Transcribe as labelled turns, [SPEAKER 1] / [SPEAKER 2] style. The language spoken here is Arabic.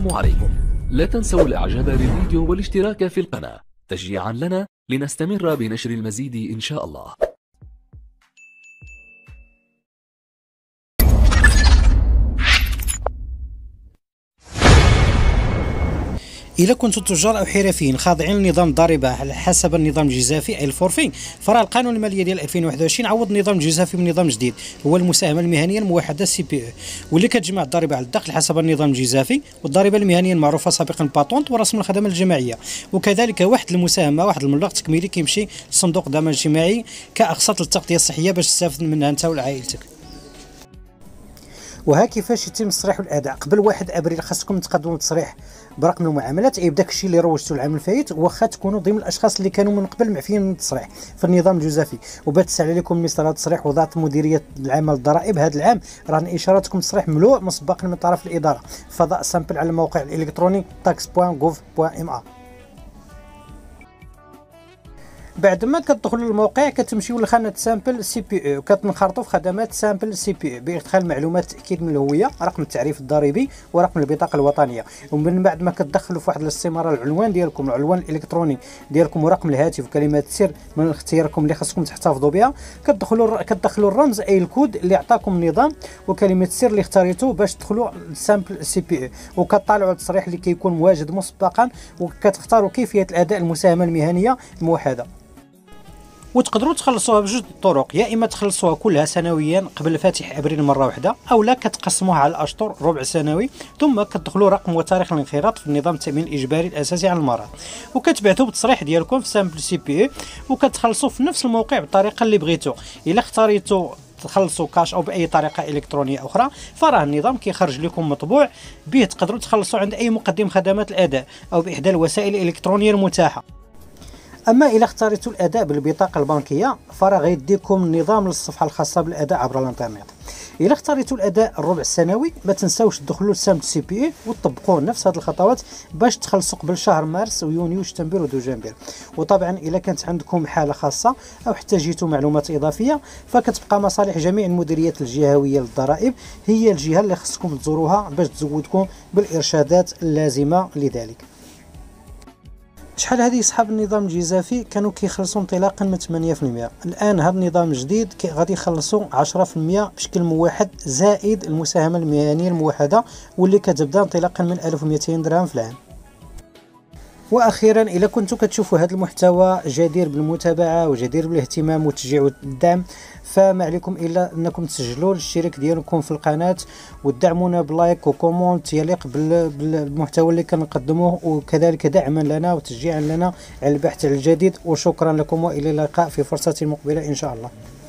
[SPEAKER 1] السلام عليكم. لا تنسوا الاعجاب بالفيديو والاشتراك في القناة تشجيعا لنا لنستمر بنشر المزيد إن شاء الله.
[SPEAKER 2] إذا كنتم تجار أو حرفيين خاضعين لنظام الضريبة على حسب النظام الجزافي أي الفورفي، فراه القانون المالية ديال 2021 عوض النظام الجزافي بنظام جديد هو المساهمة المهنية الموحدة CPE، واللي كتجمع الضريبة على الدخل حسب النظام الجزافي والضريبة المهنية المعروفة سابقا باتونت ورسم الخدمة الجماعية، وكذلك واحد المساهمة واحد المبلغ تكميلي كيمشي لصندوق الضمان الاجتماعي كأقساط للتغطية الصحية باش تستافد منها أنت وعائلتك. وها كيفاش يتم تصريح الاداء. قبل 1 ابريل خاصكم تقدموا تصريح برقم المعاملات اي بداك الشيء اللي روجتوا العام الفايت، واخا تكونوا ضمن الاشخاص اللي كانوا من قبل معفيين من التصريح في النظام الجزافي، وبات تسهل عليكم مثل هذا التصريح. وضعت مديريه العامه للضرائب هذا العام رهن اشارتكم تصريح مملوء مسبقا من طرف الاداره فضاء سامبل على الموقع الالكتروني tax.gov.ma. بعد ما كتدخلوا للموقع كتمشيو لخانه سامبل CPE وكتنخرطوا في خدمات سامبل CPE بادخال معلومات التاكيد من الهويه، رقم التعريف الضريبي ورقم البطاقه الوطنيه. ومن بعد ما كتدخلوا في واحد الاستماره العنوان ديالكم العنوان الالكتروني ديالكم ورقم الهاتف وكلمات السر من اختياركم اللي خاصكم تحتفظوا بها، كتدخلوا الرمز اي الكود اللي عطاكم النظام وكلمه السر اللي اختاريتو باش تدخلوا لسامبل CPE، وكتطالعوا التصريح اللي كيكون مواجد مسبقا وكتختاروا كيفيه الاداء المساهمه المهنيه الموحده. وتقدروا تخلصوها بجوج الطرق، يا اما تخلصوها كلها سنويا قبل فاتح ابريل مره واحده، او لا كتقسموها على الاشهر ربع سنوي، ثم كتدخلوا رقم وتاريخ الانخراط في النظام التامين الاجباري الاساسي على المرض، وكتبعثوا بالتصريح ديالكم في سامبل CPE وكتخلصوا في نفس الموقع بالطريقه اللي بغيتوا. الا اختاريتوا تخلصوا كاش او باي طريقه الكترونيه اخرى فراه النظام كيخرج لكم مطبوع به تقدروا تخلصوا عند اي مقدم خدمات الاداء او باحدى الوسائل الالكترونيه المتاحه. اما الا اختاريتوا الاداء بالبطاقه البنكيه فراه غيديكم النظام للصفحه الخاصه بالاداء عبر الانترنت. الا اختاريتوا الاداء الربع السنوي ما تنساوش تدخلوا لسامبل CPE وتطبقوا نفس هذه الخطوات باش تخلصوا قبل شهر مارس ويونيو وشتنبر ودجنبر. وطبعا الا كانت عندكم حاله خاصه او احتاجيتوا معلومات اضافيه فكتبقى مصالح جميع المديريات الجهويه للضرائب هي الجهه اللي خصكم تزوروها باش تزودكم بالارشادات اللازمه لذلك. شحال هذه صحاب النظام الجزافي كانوا كيخلصوا انطلاقا من 8%، الان هذا النظام الجديد غادي يخلصوا 10% بشكل موحد زائد المساهمه المهنيه الموحده واللي كتبدا انطلاقا من 1200 درهم في العام. واخيرا اذا كنتم كتشوفوا هذا المحتوى جدير بالمتابعه وجدير بالاهتمام والتشجيع والدعم فما عليكم الا انكم تسجلوا الاشتراك ديالكم في القناه وتدعمونا بلايك وكومونت يليق بالمحتوى اللي كنقدموه، وكذلك دعما لنا وتشجيعا لنا على البحث عن الجديد. وشكرا لكم والى اللقاء في فرصه مقبله ان شاء الله.